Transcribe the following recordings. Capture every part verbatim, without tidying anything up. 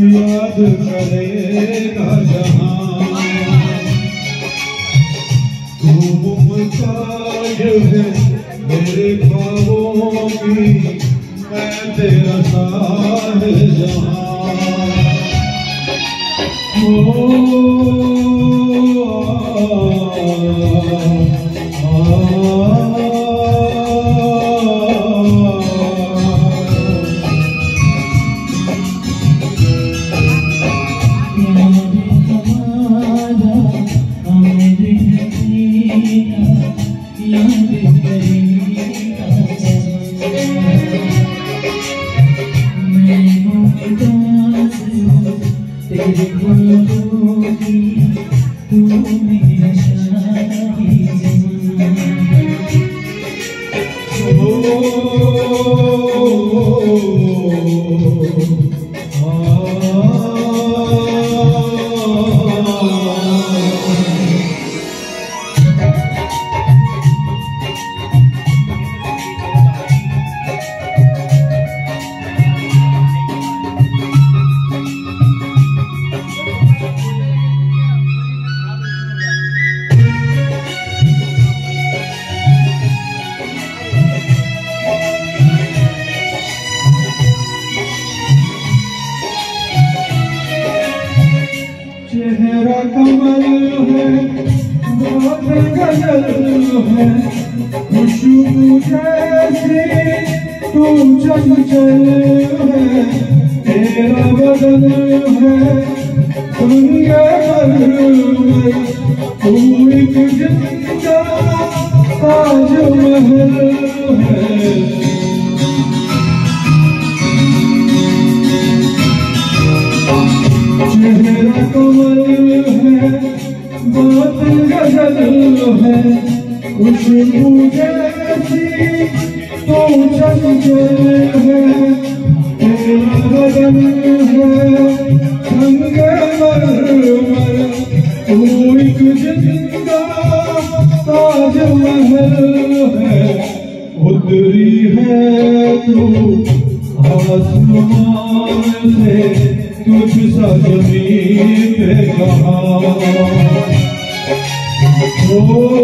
याद करेगा जहां। तू मुमताज है मेरे ख्वाबों की, मैं तेरा शाहजहां। चेहरा कमल है, बात गजल है, खुशबू जैसी तू चंचल है। तेरा बदन है रंगे मरमर, तू एक जिंदा ताजमहल है। चेहरा कमल है, बात गजल है, खुशबू जैसी तू चंचल है। तेरा बदन है रंगे मरमर, तू एक जिंदा ताजमहल है। उतरी है तू आसमान से, तुझ सा ज़मीन पे कहाँ। ओ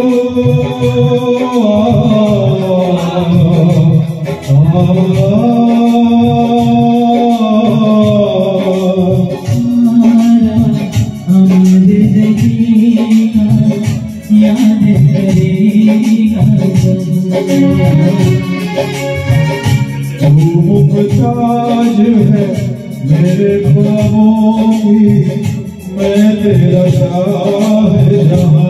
तू मुमताज है मेरे ख्वाबों की, मैं तेरा शाहजहां।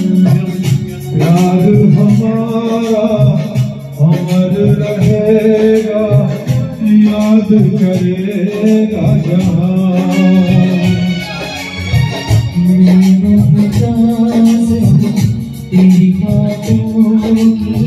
प्यार हमारा अमर रहे। याद करेगा जहाँ। मेरी मोहब्बत से तेरी बातों की